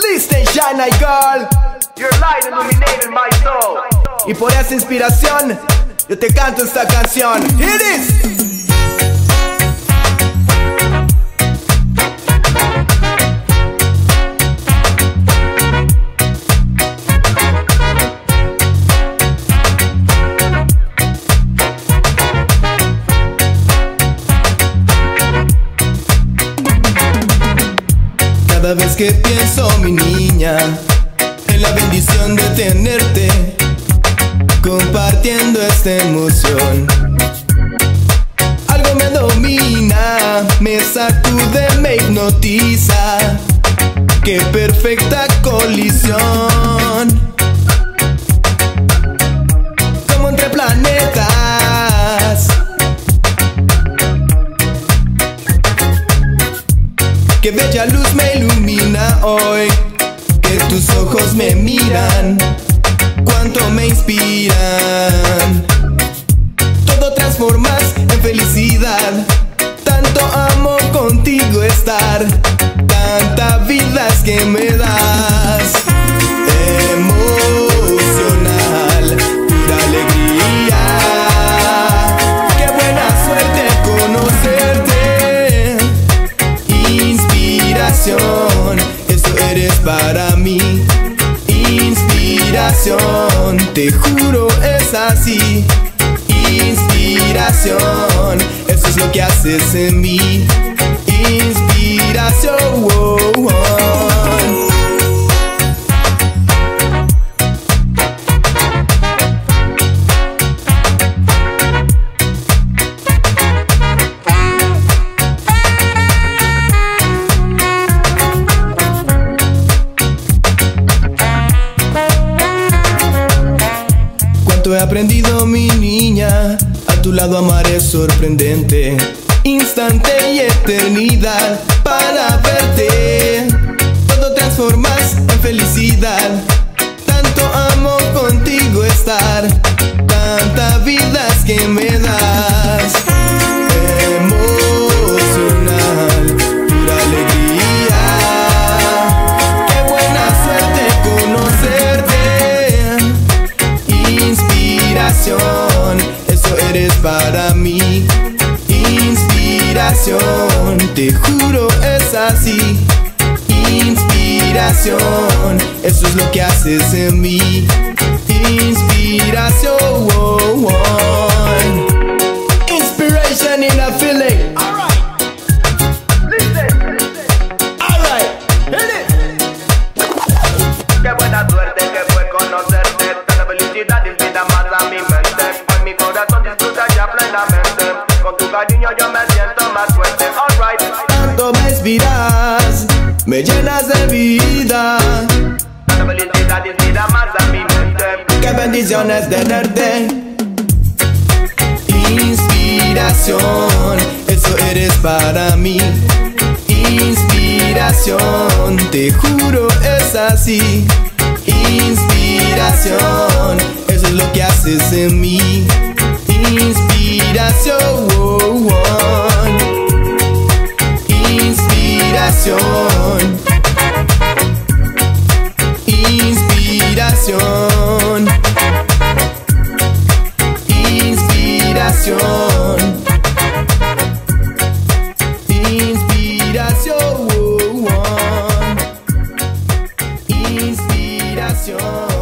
Listen, shine my girl. Your light illuminated my soul. Y por esa inspiración yo te canto esta canción. Here it is. Cada vez que pienso, mi niña, en la bendición de tenerte, compartiendo esta emoción, algo me domina, me sacude, me hipnotiza. ¡Qué perfecta colisión! Como entre planetas. ¡Qué bella luz me ilumina hoy! Que tus ojos me miran, cuánto me inspiran. Todo transformas en felicidad, tanto amo contigo estar, tantas vidas que me das. Emocional, pura alegría. Qué buena suerte conocerte. Inspiración, eso eres para mí. Inspiración, te juro es así. Inspiración, eso es lo que haces en mí. Inspiración, oh, oh. He aprendido, mi niña, a tu lado amar es sorprendente. Instante y eternidad para verte. Todo transformas en felicidad, tanto amo contigo estar, tantas vidas que me das. Emocional, pura alegría. Qué buena suerte conocerte. Inspiración, eso eres para mí. Inspiración, te juro es así. Inspiración, eso es lo que haces en mí. Inspiración, oh, oh. Inspiration in a feeling. Alright. Listen. Alright, hit it. Qué buena suerte que fue conocerte. Tanta felicidad inspira más a mi mente. Hoy mi corazón disfruta ya plenamente. Con tu cariño yo me siento más fuerte. Alright. Tanto me inspiras, me llenas de vida. Tanta felicidad inspira más a mi mente. Qué bendición es tenerte. Inspiración, eso eres para mí. Inspiración, te juro es así. Inspiración, eso es lo que haces en mí. Inspiración, oh, oh. Inspiración. Inspiración. Inspiración. Inspiración, oh, oh. Inspiración.